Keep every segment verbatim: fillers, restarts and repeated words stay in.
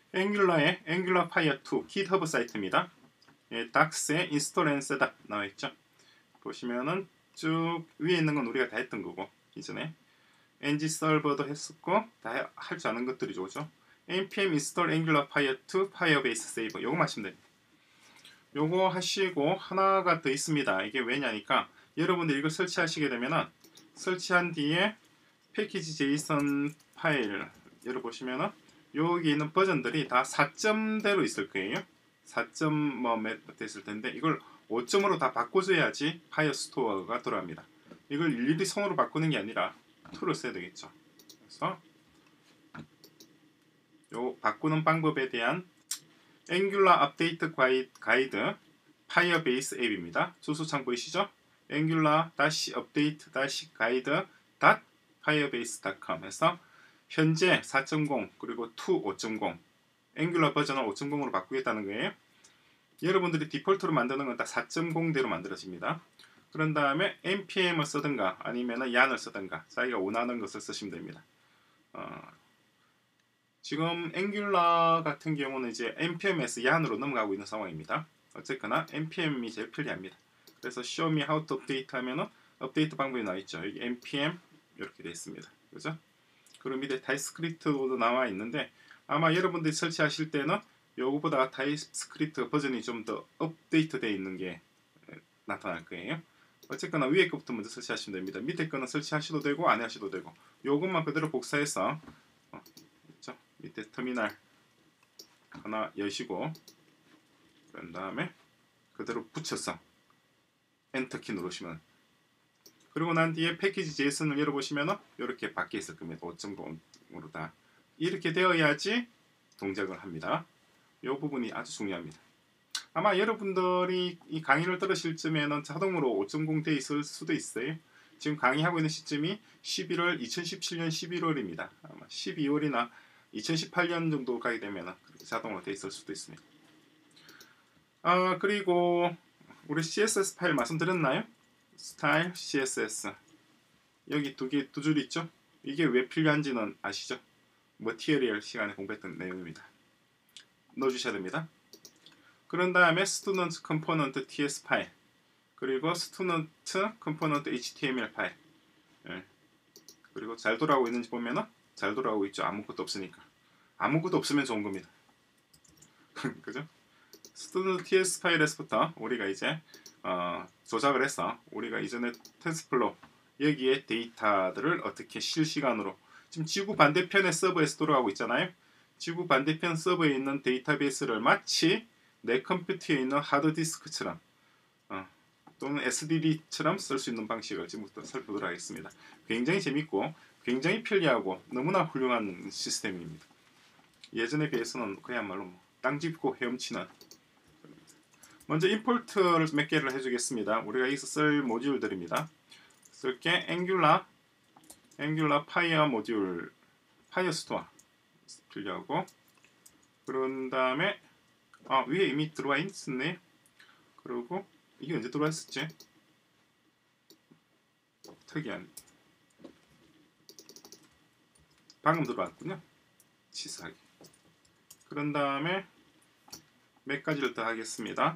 앵귤러의 앵귤러 파이어 투 GitHub 사이트입니다. 예, 닥스의 인스톨 앤 셋업 나와있죠. 보시면은 쭉 위에 있는 건 우리가 다 했던 거고, 이전에 엔지 서버도 했었고 다 할 줄 아는 것들이죠. 그죠? npm install angular fire to firebase save 요거 하시면 됩니다. 요거 하시고 하나가 더 있습니다. 이게 왜냐니까 여러분들 이걸 설치하시게 되면은 설치한 뒤에 패키지 제이슨 파일 열어보시면은 여기 있는 버전들이 다 사 점대로 있을 거예요. 사 점 뭐 됐을 텐데 이걸 오 점으로 다 바꿔줘야지 파이어스토어가 돌아갑니다. 이걸 일일이 손으로 바꾸는 게 아니라 툴을 써야 되겠죠. 그래서 요 바꾸는 방법에 대한 앵귤러 업데이트 가이드 파이어베이스 앱입니다. 주소창 보이시죠? 앵귤러 업데이트 가이드 파이어베이스 닷 컴 해서 현재 사 점 공 그리고 투 오 점 공 앵귤러 버전을 오 점 공으로 바꾸겠다는 거예요. 여러분들이 디폴트로 만드는 건 다 사 점 공대로 만들어집니다. 그런 다음에 엔피엠을 쓰든가 아니면 얀을 쓰든가 자기가 원하는 것을 쓰시면 됩니다. 어, 지금 앵귤러 같은 경우는 이제 엔피엠에서 얀으로 넘어가고 있는 상황입니다. 어쨌거나 엔피엠이 제일 편리합니다. 그래서 show me how to update 하면은 업데이트 방법이 나와 있죠. 여기 엔피엠 이렇게 되어 있습니다. 그죠? 그리고 밑에 타입스크립트도 나와 있는데 아마 여러분들이 설치하실 때는 요거보다 타입스크립트 버전이 좀 더 업데이트 되어 있는 게 나타날 거예요. 어쨌거나 위에 것부터 먼저 설치하시면 됩니다. 밑에 거는 설치하셔도 되고 안 하셔도 되고 요것만 그대로 복사해서 어, 있죠? 밑에 터미널 하나 여시고 그런 다음에 그대로 붙여서 엔터키 누르시면, 그리고 난 뒤에 패키지 제이슨을 열어보시면 이렇게 밖에 있을 겁니다. 오 점 공으로 다 이렇게 되어야지 동작을 합니다. 이 부분이 아주 중요합니다. 아마 여러분들이 이 강의를 들으실 쯤에는 자동으로 오 점 공 돼 있을 수도 있어요. 지금 강의하고 있는 시점이 십일월 이천십칠 년 십일월입니다. 아마 십이월이나 이천십팔 년 정도 가게 되면 그렇게 자동으로 돼 있을 수도 있습니다. 아, 그리고 우리 씨에스에스 파일 말씀드렸나요? 스타일 씨에스에스 여기 두 개 두 줄 있죠? 이게 왜 필요한지는 아시죠? 머티리얼 시간에 공부했던 내용입니다. 넣어주셔야 됩니다. 그런 다음에 스튜던트 컴포넌트 티에스 파일 그리고 스튜던트 컴포넌트 에이치티엠엘 파일 예. 그리고 잘 돌아오고 있는지 보면은 잘 돌아오고 있죠. 아무것도 없으니까. 아무것도 없으면 좋은 겁니다. 그죠? 스튜던트 티에스 파일에서부터 우리가 이제 어, 조작을 해서 우리가 이전에 텐스플로 여기에 데이터들을 어떻게 실시간으로 지금 지구 반대편의 서버에서 돌아가고 있잖아요. 지구 반대편 서버에 있는 데이터베이스를 마치 내 컴퓨터에 있는 하드디스크처럼 어, 또는 에스디디처럼 쓸 수 있는 방식을 지금부터 살펴보도록 하겠습니다. 굉장히 재밌고 굉장히 편리하고 너무나 훌륭한 시스템입니다. 예전에 비해서는 그야말로 뭐 땅 짚고 헤엄치는. 먼저 임포트를 몇 개를 해주겠습니다. 우리가 여기서 쓸 모듈들입니다. 쓸게 앵귤러 앵귤러 파이어 모듈 파이어 스토어 필요하고, 그런 다음에 아, 위에 이미 들어와 있었네. 그리고 이게 언제 들어와 있었지? 특이한. 방금 들어왔군요. 치사하게. 그런 다음에 몇 가지를 더 하겠습니다.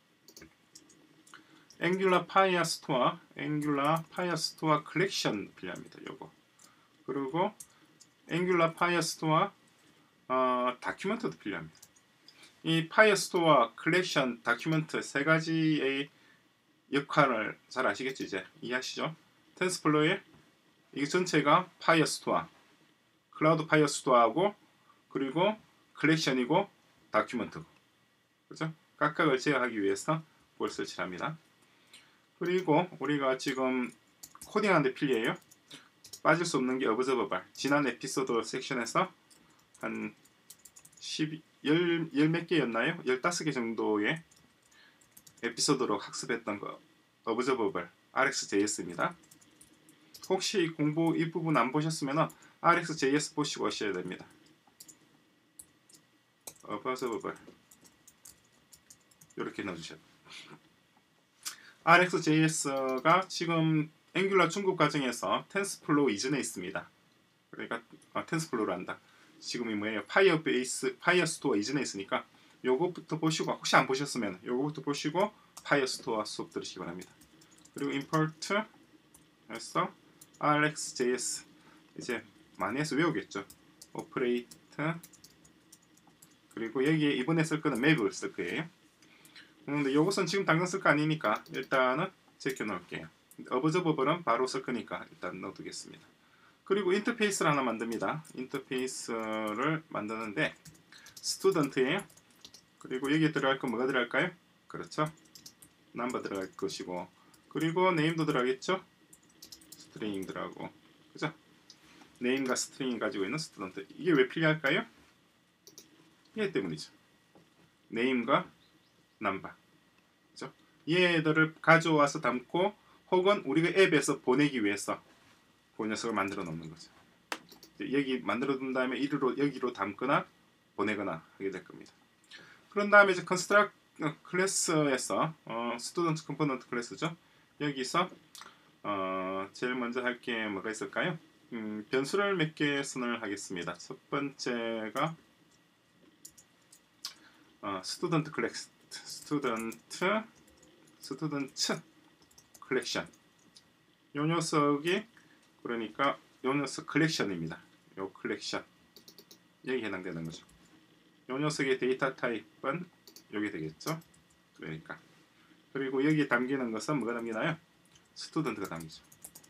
앵귤러 파이어 스토어, 앵귤러 파이어 스토어 컬렉션 필요합니다. 요거. 그리고 앵귤러 파이어 스토어 어, 다큐멘트도 필요합니다. 이 파이어 스토어 컬렉션 다큐멘트 세 가지의 역할을 잘 아시겠죠? 이제 이해하시죠? 텐스플로의 이 전체가 파이어 스토어, 클라우드 파이어 스토어하고 그리고 컬렉션이고 다큐멘트고, 그죠? 각각을 제어하기 위해서 그걸 설치를 합니다. 그리고 우리가 지금 코딩하는데 필요해요. 빠질 수 없는 게 어브저버블. 지난 에피소드 섹션에서 한 십, 열, 열 몇 개였나요? 열다섯 개 정도의 에피소드로 학습했던 거 어브저버블 알엑스제이에스입니다. 혹시 공부 이 부분 안 보셨으면 알엑스제이에스 보시고 오셔야 됩니다. 어브저버블 이렇게 넣어주셔야 돼요. 알엑스제이에스가 지금 앵귤러 중급 과정에서 텐스플로우 이전에 있습니다. 그러니까 아, 텐스플로우를 한다. 지금이 뭐예요? 파이어베이스, 파이어스토어 이전에 있으니까 요것부터 보시고, 혹시 안 보셨으면 요것부터 보시고 파이어스토어 수업 들으시기 바랍니다. 그리고 import 해서 알엑스제이에스 이제 많이 해서 외우겠죠. operate 그리고 여기에 이번에 쓸 거는 맵을 쓸 거예요. 근데 요것은 지금 당장 쓸 거 아니니까 일단은 제껴 놓을게요. 어브저버블은 바로 쓸 거니까 일단 넣어두겠습니다. 그리고 인터페이스를 하나 만듭니다. 인터페이스를 만드는데 스튜던트예요. 그리고 여기에 들어갈 건 뭐가 들어갈까요? 그렇죠. 넘버 들어갈 것이고, 그리고 네임도 들어가겠죠. 스트링 들어가고, 그죠? 네임과 스트링 가지고 있는 스튜던트. 이게 왜 필요할까요? 얘 때문이죠. 네임과 넘버. 그죠? 얘들을 가져와서 담고, 혹은 우리가 앱에서 보내기 위해서 그 녀석을 만들어 놓는 거죠. 여기 만들어 둔 다음에 이리로 여기로 담거나 보내거나 하게 될 겁니다. 그런 다음에 이제 construct 클래스에서 어, student component 클래스죠. 여기서 어, 제일 먼저 할 게 뭐가 있을까요? 음, 변수를 몇 개 선언을 하겠습니다. 첫 번째가 어, student class, student, student collection. 요 녀석이 그러니까 요 녀석 컬렉션입니다. 요 컬렉션 여기 해당되는 거죠. 요 녀석의 데이터 타입은 여기 되겠죠. 그러니까 그리고 여기에 담기는 것은 뭐가 담기나요? 스튜던트가 담기죠.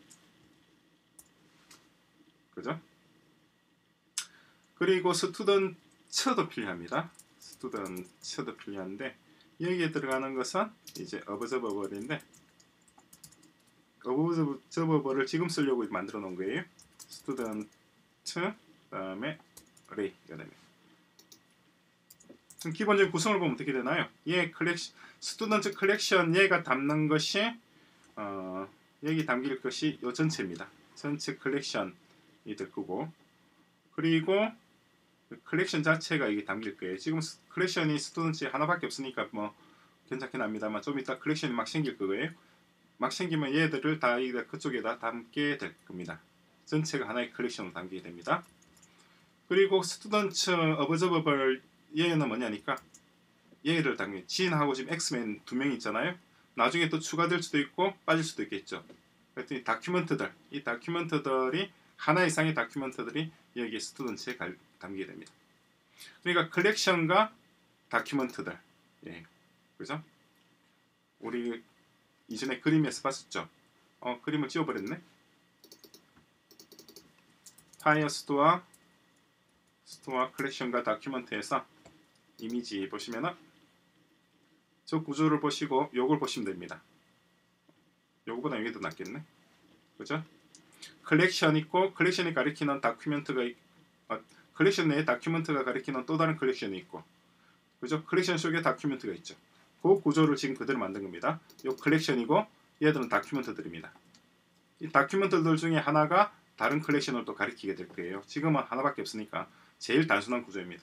그죠? 그리고 스튜던트도 필요합니다. 스튜던트도 필요한데 여기에 들어가는 것은 이제 어브저버블인데 어브저버블을 지금 쓰려고 만들어 놓은 거예요. 스튜던트 그다음에 array가 됩니다. 기본적인 구성을 보면 어떻게 되나요? 얘 컬렉션, 스튜던트 컬렉션 얘가 담는 것이 어, 여기 담길 것이 요 전체입니다. 전체 컬렉션이 될 거고, 그리고 컬렉션 자체가 이게 담길 거예요. 지금 컬렉션이 스튜던트 하나밖에 없으니까 뭐 괜찮긴 합니다만 좀 이따 컬렉션이 막 생길 거예요. 막 생기면 얘들을 다 그쪽에다 담게 될 겁니다. 전체가 하나의 컬렉션으로 담기게 됩니다. 그리고 스튜던트 어브저버블 얘는 뭐냐니까 얘를 당연히 진하고 지금 엑스맨 두 명 있잖아요. 나중에 또 추가될 수도 있고 빠질 수도 있겠죠. 그랬더니 다큐멘트들, 이 다큐멘트들이 하나 이상의 다큐멘트들이 여기 스튜던트에 담기게 됩니다. 그러니까 컬렉션과 다큐멘트들, 예, 그죠? 우리 이전에 그림에서 봤었죠. 어, 그림을 지워버렸네. 파이어 스토어, 스토어 컬렉션과 다큐멘트에서 이미지 보시면은 저 구조를 보시고 요걸 보시면 됩니다. 요거보다 이게 더 낫겠네. 그죠? 컬렉션 있고 컬렉션이 가리키는 다큐멘트가 있, 어, 컬렉션 내에 다큐멘트가 가리키는 또 다른 컬렉션이 있고, 그죠? 컬렉션 속에 다큐멘트가 있죠. 그 구조를 지금 그대로 만든 겁니다. 요 컬렉션이고 얘들은 다큐멘트들입니다. 이 다큐멘트들 중에 하나가 다른 컬렉션을 또 가리키게 될 거예요. 지금은 하나밖에 없으니까 제일 단순한 구조입니다.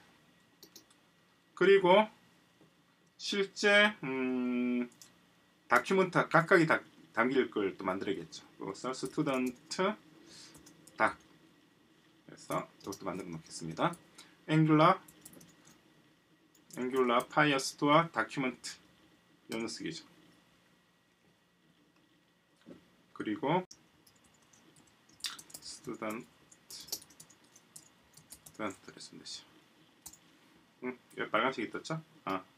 그리고 실제 음, 다큐멘트 각각이 다 담길 걸 또 만들어야겠죠. 그래서 스튜던트 닥 그래서 이것도 만들어 놓겠습니다. 앵귤라 앵귤라 파이어스토어 다큐멘트 요 녀석이죠. 그리고 스튜던트 스튜던트를 쓰면 되죠. 응, 여기 빨간색이 떴죠? 아.